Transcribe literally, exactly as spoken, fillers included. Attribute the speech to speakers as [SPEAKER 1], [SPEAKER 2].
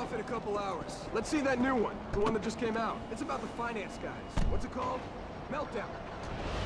[SPEAKER 1] off in a couple hours. Let's see that new one, the one that just came out. It's about the finance guys. What's it called? Meltdown.